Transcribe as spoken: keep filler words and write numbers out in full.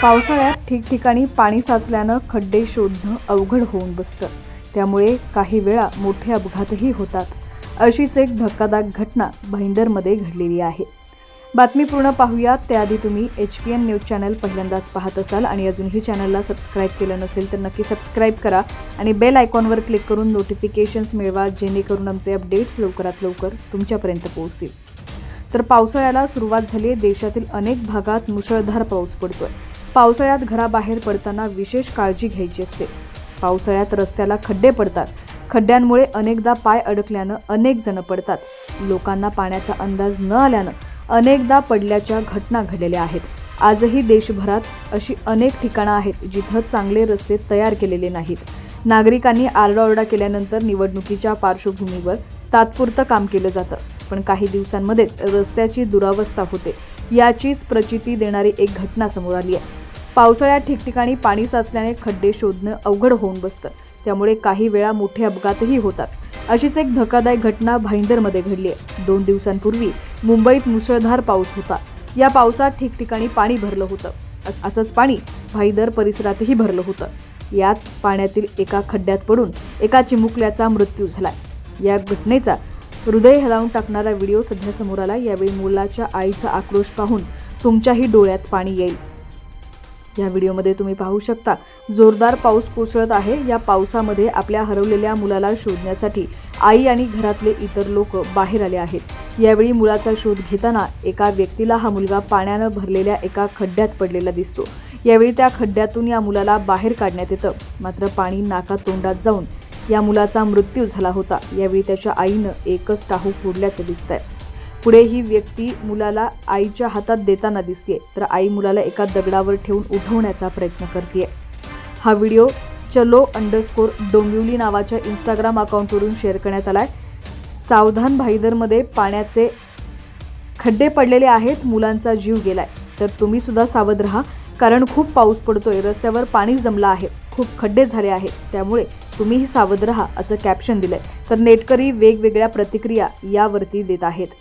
पावसाळ्यात ठिकठिकाणी पाणी साचल्यानं खड्डे शोधणं अवघड होऊन बसतं। त्यामुळे काही वेळा मोठे अपघातही होतात। अशीच एक धक्कादायक घटना भाईंदरमध्ये घडलेली आहे। बातमी पूर्ण पाहूया त्याआधी तुम्ही H P N news channel पहिल्यांदाच पाहत असाल आणि अजूनही चॅनलला सबस्क्राइब केलं नसेल तर नक्की सबस्क्राइब करा आणि बेल आयकॉनवर क्लिक करून नोटिफिकेशन्स मिळवा, जेणेकरून आमचे अपडेट्स लवकरात लवकर तुमच्यापर्यंत पोहोचतील। तर पावसाळ्याला सुरुवात झाली आहे। देशातील अनेक भागात मुसळधार पाऊस पडतोय। पावसाळ्यात घराबाहेर पडताना विशेष काळजी घ्यायची असते। पावसाळ्यात रस्त्याला खड्डे पडतात। खड्ड्यांमुळे अनेकदा पाय अडकल्यानं अनेक जण पडतात। लोकांना पाण्याचा अंदाज न आल्यानं अनेकदा पडल्याच्या घटना घडलेल्या आहेत। आजही देशभरात अशी अनेक ठिकाणं आहेत जिथं चांगले रस्ते तयार केलेले नाहीत। नागरिकांनी आरडाओरडा केल्यानंतर निवडणुकीच्या पार्श्वभूमीवर तात्पुरतं काम केलं जातं, पण काही दिवसांमध्येच रस्त्याची दुरावस्था होते। याचीच प्रचिती देणारी एक घटना समोर आली आहे। पावसाळ्यात ठिकठिकाणी पाणी साचल्याने खड्डे शोधणं अवघड होऊन बसतं। त्यामुळे काही वेळा मोठे अपघातही होतात। अशीच एक धक्कादायक घटना भाईंदरमध्ये घडली आहे। दोन दिवसांपूर्वी मुंबईत मुसळधार पाऊस होता। या पावसात ठिकठिकाणी पाणी भरलं होतं। असंच पाणी भाईंदर परिसरातही भरलं होतं। याच पाण्यातील एका खड्ड्यात पडून एका चिमुकल्याचा मृत्यू झालाय। या घटनेचा हृदय हलावून टाकणारा व्हिडिओ सध्या समोर आला। यावेळी मुलाच्या आईचा आक्रोश पाहून तुमच्याही डोळ्यात पाणी येईल। या व्हिडिओमध्ये तुम्ही पाहू शकता जोरदार पाऊस कोसळत आहे। या पावसामध्ये आपल्या हरवलेल्या मुलाला शोधण्यासाठी आई आणि घरातले इतर लोक बाहेर आले आहेत। यावेळी मुलाचा शोध घेताना एका व्यक्तीला हा मुलगा पाण्यानं भरलेल्या एका खड्ड्यात पडलेला दिसतो। यावेळी त्या खड्ड्यातून या मुलाला बाहेर काढण्यात येतं, मात्र पाणी नाकातोंडात जाऊन या मुलाचा मृत्यू झाला होता। यावेळी त्याच्या आईनं एकच टाहू फोडल्याचं दिसतंय। पुढे ही व्यक्ती मुलाला आईच्या हातात देताना दिसते, तर आई मुलाला एका दगडावर ठेवून उठवण्याचा प्रयत्न करते। हा व्हिडिओ चलो अंडरस्कोर डोंबिवली नावाच्या इंस्टाग्राम अकाउंटवरून शेअर करण्यात आलाय। सावधान भाईंदरमध्ये पाण्याचे खड्डे पडलेले आहेत, मुलांचा जीव गेलाय, तर तुम्ही सुद्धा सावध राहा, कारण खूप पाऊस पडतोय, रस्त्यावर पाणी जमलं आहे, खूप खड्डे झाले आहेत, त्यामुळे तुम्हीही सावध राहा असं कॅप्शन दिलंय। तर नेटकरी वेगवेगळ्या प्रतिक्रिया यावरती देत आहेत।